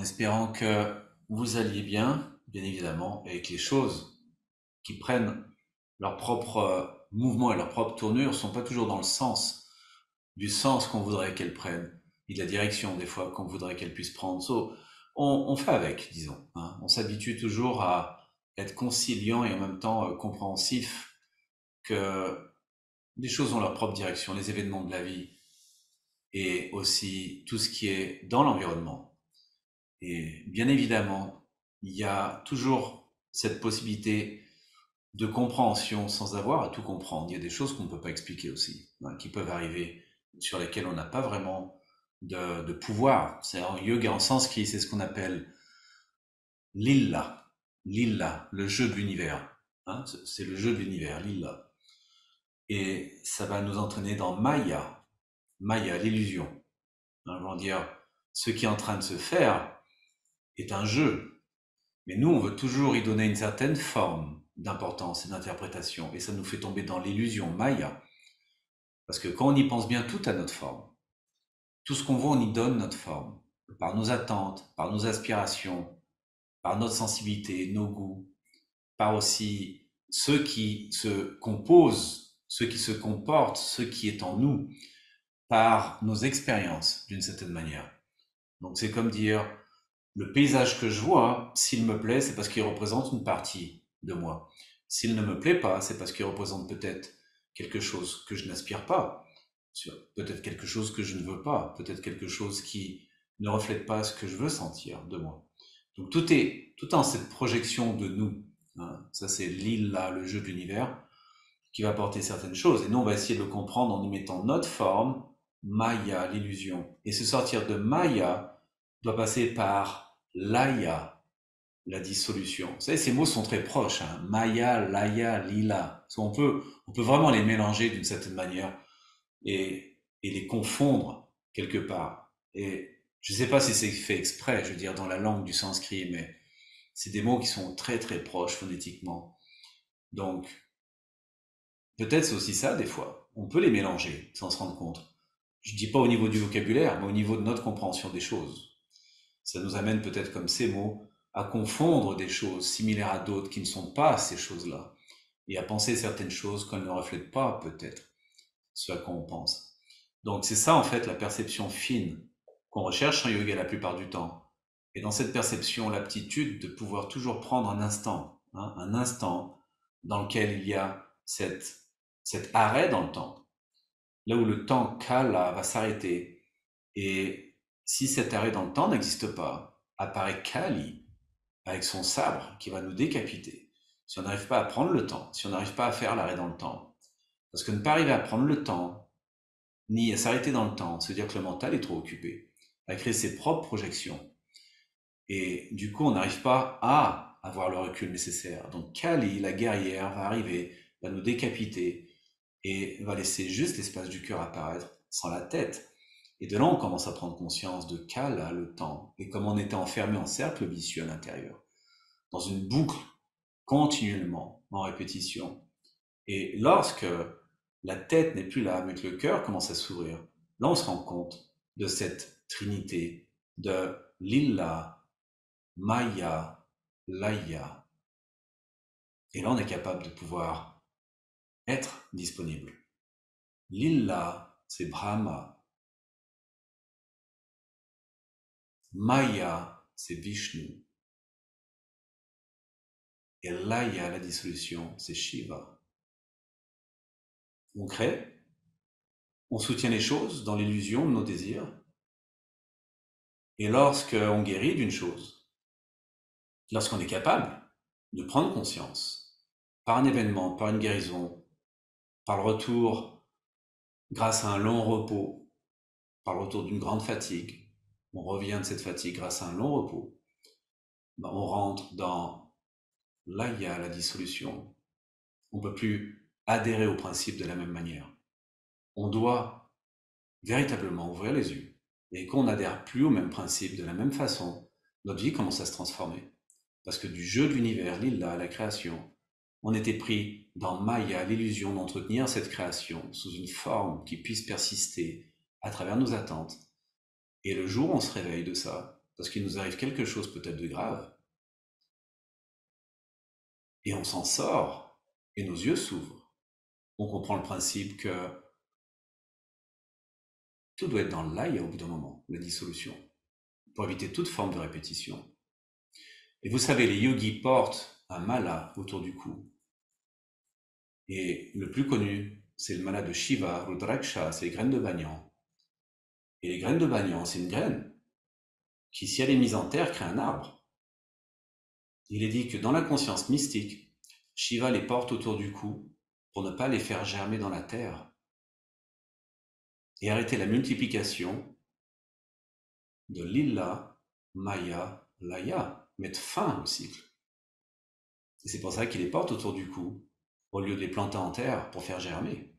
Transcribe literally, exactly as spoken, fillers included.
espérant que vous alliez bien, bien évidemment, et que les choses qui prennent leur propre euh, mouvement et leur propre tournure ne sont pas toujours dans le sens, du sens qu'on voudrait qu'elles prennent, et de la direction des fois qu'on voudrait qu'elles puissent prendre. So, on, on fait avec, disons. Hein. On s'habitue toujours à être conciliant et en même temps euh, compréhensif que les choses ont leur propre direction, les événements de la vie et aussi tout ce qui est dans l'environnement. Et bien évidemment, il y a toujours cette possibilité de compréhension sans avoir à tout comprendre. Il y a des choses qu'on ne peut pas expliquer aussi, hein, qui peuvent arriver, sur lesquelles on n'a pas vraiment de, de pouvoir. C'est en yoga, en sanskrit, c'est ce qu'on appelle lilla. Lilla, le jeu de l'univers. Hein, c'est le jeu de l'univers, lilla. Et ça va nous entraîner dans Maya. Maya, l'illusion. Hein, on va dire, ce qui est en train de se faire est un jeu. Mais nous, on veut toujours y donner une certaine forme d'importance et d'interprétation. Et ça nous fait tomber dans l'illusion Maya. Parce que quand on y pense bien, tout a notre forme. Tout ce qu'on voit, on y donne notre forme. Par nos attentes, par nos aspirations, par notre sensibilité, nos goûts, par aussi ceux qui se composent, ceux qui se comportent, ce qui est en nous, par nos expériences, d'une certaine manière. Donc c'est comme dire, le paysage que je vois, s'il me plaît, c'est parce qu'il représente une partie de moi. S'il ne me plaît pas, c'est parce qu'il représente peut-être quelque chose que je n'aspire pas, peut-être quelque chose que je ne veux pas, peut-être quelque chose qui ne reflète pas ce que je veux sentir de moi. Donc tout est tout en cette projection de nous. Hein. Ça c'est l'île là, le jeu de l'univers, qui va apporter certaines choses. Et nous, on va essayer de le comprendre en y mettant notre forme, Maya, l'illusion. Et se sortir de Maya doit passer par Laya, la dissolution. Vous savez, ces mots sont très proches. Hein. Maya, Laya, Lila. On peut, on peut vraiment les mélanger d'une certaine manière et, et les confondre quelque part. Et je ne sais pas si c'est fait exprès, je veux dire, dans la langue du sanskrit, mais c'est des mots qui sont très très proches phonétiquement. Donc, peut-être c'est aussi ça des fois. On peut les mélanger sans se rendre compte. Je ne dis pas au niveau du vocabulaire, mais au niveau de notre compréhension des choses. Ça nous amène peut-être comme ces mots à confondre des choses similaires à d'autres qui ne sont pas ces choses-là et à penser certaines choses qu'elles ne reflètent pas peut-être ce à quoi on pense. Donc c'est ça en fait la perception fine qu'on recherche en yoga la plupart du temps. Et dans cette perception, l'aptitude de pouvoir toujours prendre un instant, hein, un instant dans lequel il y a cette, cet arrêt dans le temps, là où le temps kala va s'arrêter. Et si cet arrêt dans le temps n'existe pas, apparaît Kali avec son sabre qui va nous décapiter. Si on n'arrive pas à prendre le temps, si on n'arrive pas à faire l'arrêt dans le temps. Parce que ne pas arriver à prendre le temps, ni à s'arrêter dans le temps, se dire que le mental est trop occupé, à créer ses propres projections. Et du coup, on n'arrive pas à avoir le recul nécessaire. Donc Kali, la guerrière, va arriver, va nous décapiter et va laisser juste l'espace du cœur apparaître sans la tête. Et de là, on commence à prendre conscience de Kala, le temps, et comme on était enfermé en cercle vicieux à l'intérieur, dans une boucle continuellement, en répétition. Et lorsque la tête n'est plus là, mais que le cœur commence à s'ouvrir, là, on se rend compte de cette trinité de Lilla, Maya, Laya. Et là, on est capable de pouvoir être disponible. Lilla, c'est Brahma. Maya, c'est Vishnu. Et Laya, la dissolution, c'est Shiva. On crée, on soutient les choses dans l'illusion de nos désirs. Et lorsqu'on guérit d'une chose, lorsqu'on est capable de prendre conscience, par un événement, par une guérison, par le retour, grâce à un long repos, par le retour d'une grande fatigue, on revient de cette fatigue grâce à un long repos, ben on rentre dans l'aya, la dissolution. On ne peut plus adhérer au principe de la même manière. On doit véritablement ouvrir les yeux. Et qu'on n'adhère plus au même principe de la même façon, notre vie commence à se transformer. Parce que du jeu de l'univers, lila, la création, on était pris dans Maya, l'illusion d'entretenir cette création sous une forme qui puisse persister à travers nos attentes. Et le jour où on se réveille de ça, parce qu'il nous arrive quelque chose peut-être de grave, et on s'en sort, et nos yeux s'ouvrent. On comprend le principe que tout doit être dans l'aïe au bout d'un moment, la dissolution, pour éviter toute forme de répétition. Et vous savez, les yogis portent un mala autour du cou. Et le plus connu, c'est le mala de Shiva, Rudraksha, c'est les graines de banyan. Et les graines de banyan, c'est une graine qui, si elle est mise en terre, crée un arbre. Il est dit que dans la conscience mystique, Shiva les porte autour du cou pour ne pas les faire germer dans la terre et arrêter la multiplication de Lila, Maya, Laya, mettre fin au cycle. Et c'est pour ça qu'il les porte autour du cou, au lieu de les planter en terre pour faire germer.